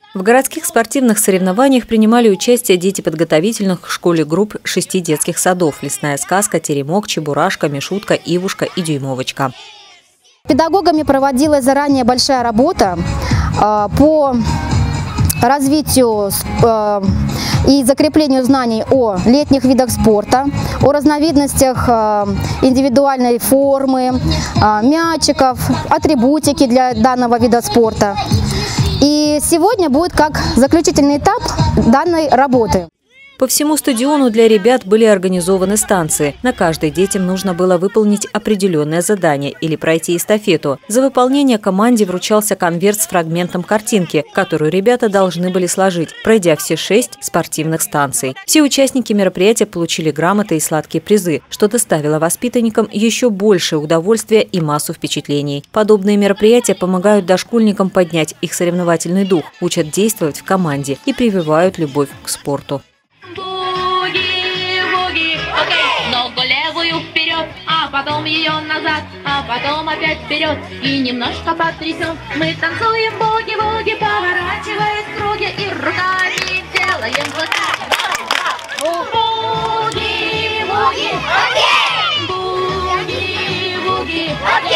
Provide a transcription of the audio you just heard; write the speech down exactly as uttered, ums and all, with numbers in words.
В городских спортивных соревнованиях принимали участие дети подготовительных к школе групп шести детских садов: «Лесная сказка», «Теремок», «Чебурашка», «Мишутка», «Ивушка» и «Дюймовочка». Педагогами проводилась заранее большая работа э, по развитию э, и закреплению знаний о летних видах спорта, о разновидностях э, индивидуальной формы, э, мячиков, атрибутики для данного вида спорта. И сегодня будет как заключительный этап данной работы. По всему стадиону для ребят были организованы станции. На каждой детям нужно было выполнить определенное задание или пройти эстафету. За выполнение команде вручался конверт с фрагментом картинки, которую ребята должны были сложить, пройдя все шесть спортивных станций. Все участники мероприятия получили грамоты и сладкие призы, что доставило воспитанникам еще больше удовольствия и массу впечатлений. Подобные мероприятия помогают дошкольникам поднять их соревновательный дух, учат действовать в команде и прививают любовь к спорту. Ногу левую вперед, а потом ее назад, а потом опять вперед и немножко потрясем. Мы танцуем буги-буги, поворачиваясь в круге и руками делаем вот так. Буги-буги, буги-буги,